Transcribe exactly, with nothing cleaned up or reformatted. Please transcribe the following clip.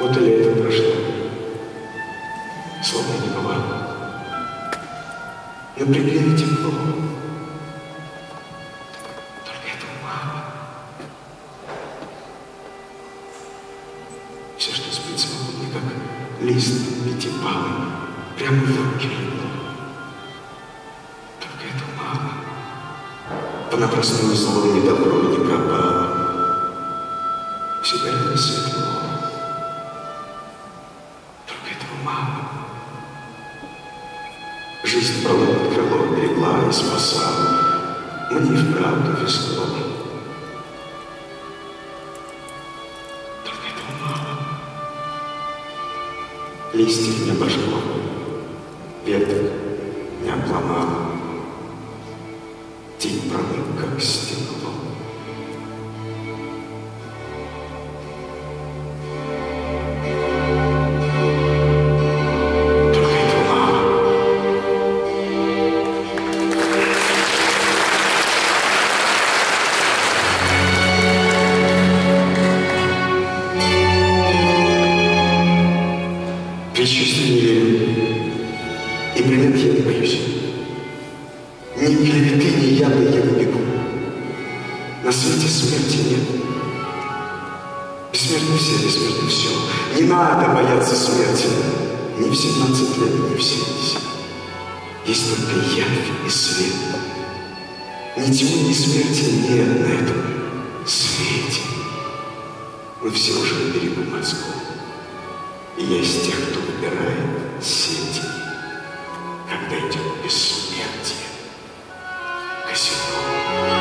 Вот и лето прошло, словно не бывало. Но пригляни тепло. Только этого мало. Все, что спит свободно, как лист пятипалый, прямо в руки легло. Только этого мало. Понапрасну зло ни добро не пропало. Всегда рядом светло. Жизнь брала под крыло, берегла и спасала. Мне и вправду везло. Только этого мало. Листьев не обожгло, веток не обломало. День промыл, как стекло. Предчувствию не верю, и примет я не боюсь. Ни клеветы, ни яды я не бегу. На свете смерти нет. Бессмертны все, бессмертно все. Не надо бояться смерти. Ни в семнадцать лет, ни в семьдесят. Есть только явь и свет. Ни тьмы, ни смерти нет на этом свете. Мы все уже на берегу морском. И я из тех, кто выбирает сети, когда идет бессмертие, казино.